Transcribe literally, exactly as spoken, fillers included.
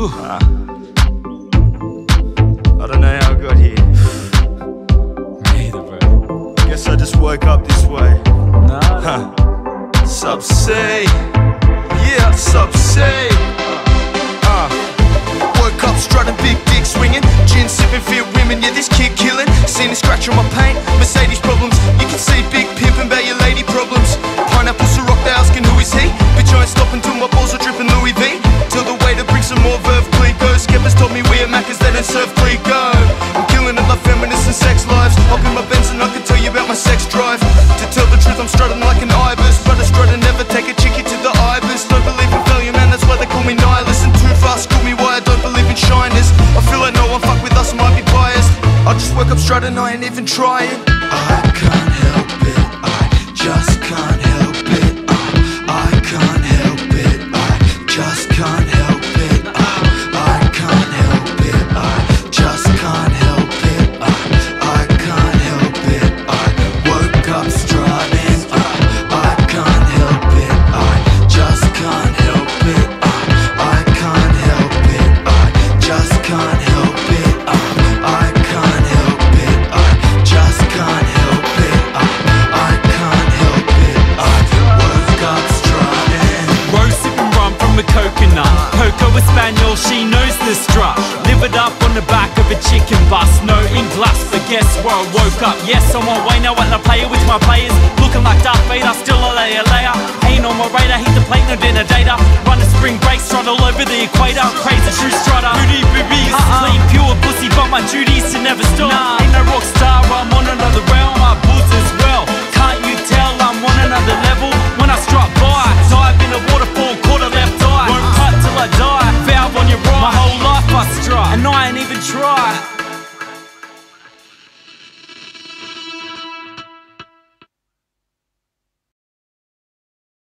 Uh, I don't know how I got here. Me either, bro. I guess I just woke up this way. Nah. Huh. Sub-C. Yeah, Sub-C. Uh, woke up strutting, big dick swinging, gin sipping, fear women. Yeah, this kid killing. Seen a scratch on my paint, Mercedes problems. You can see big pimpin' about your lady problems. Pineapple Ciroc, they asking who is he? Bitch, I ain't stopping till my balls are dripping Louis V. Till the waiter brings some more Verve Clico. Skeppers told me we at Macca's, they don't serve Clico. I'm killing it like feminists and sex lives. Hop in my Benz and I can tell you about my sex drive. To tell the truth, I'm strutting like an ibis, but I strut and never take a chickie to the ibis. Don't believe in failure, man, that's why they call me nihilist. And too fast, school me why I don't believe in shyness. I feel like no one fuck with us, might be biased. I just woke up strutting, I ain't even trying. I can't help it, I just can't help it. I, I can't help it, I just can't help it. I, I can't help it, I just can't help it. I, I can't help it, I woke up strutting. I, I can't help it, I just can't help it. I, I can't help it, I just can't help it. I, I can't help it, I just can't help it. I, I can't help it, I woke up strutting. Rose sipping rum from a coconut. Coco a spaniel, she knows the strut. Live it up on the back of a chicken bus. No ink glass, but guess where I woke up? Yes, on my way now at La Playa with my players. Looking like Darth Vader, still a layer layer. Ain't on my radar, hit the plate, no dinner data. Run a spring break, strut all over the equator. Crazy true strutter, booty boobies. uh-uh. Clean pure pussy, but my duty's to never stop. Nah. Ain't no rock star, I'm on another realm. I booze as well, can't you tell I'm on another level? When I strut by, dive in a waterfall, quarter left eye. Won't cut till I die, valve on your right. My whole life I strut, and I ain't even try.